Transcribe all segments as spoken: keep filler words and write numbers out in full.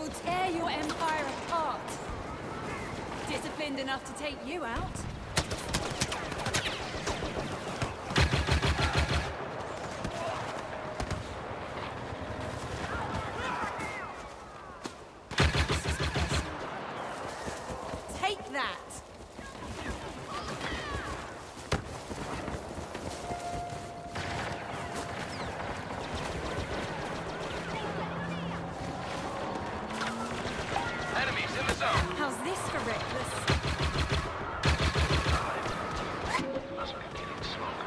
will tear your empire apart. Disciplined enough to take you out. Take that! Enemies in the zone. How's this for reckless? Muscle getting smoke.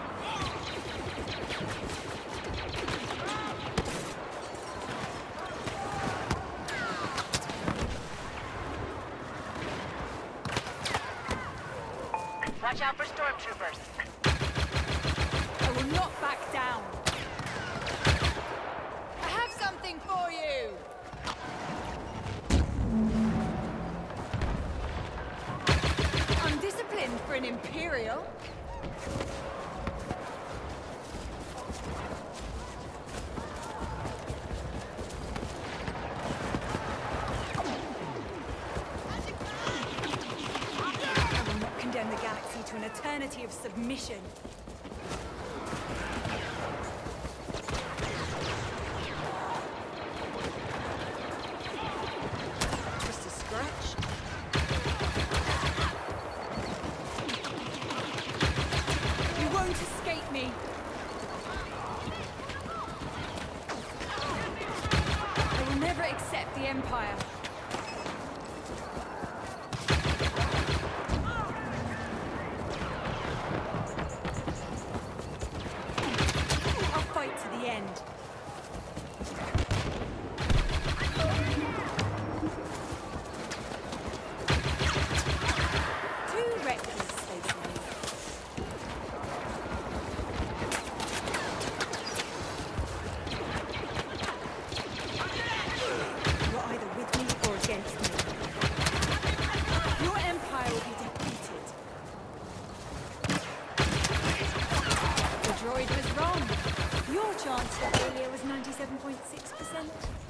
Watch out for stormtroopers. I will not back down. I have something for you! Undisciplined for an Imperial. I will not condemn the galaxy to an eternity of submission. Just a scratch. You won't escape me. I will never accept the Empire. I'll fight to the end. Too reckless, they say. You're either with me or against me. Your empire will be defeated. The droid was wrong. Your chance for failure was ninety-seven point six percent.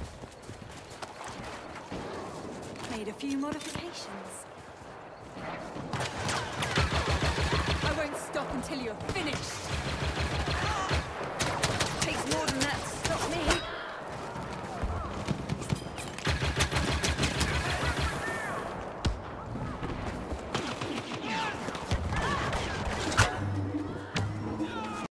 Made a few modifications. I won't stop until you're finished.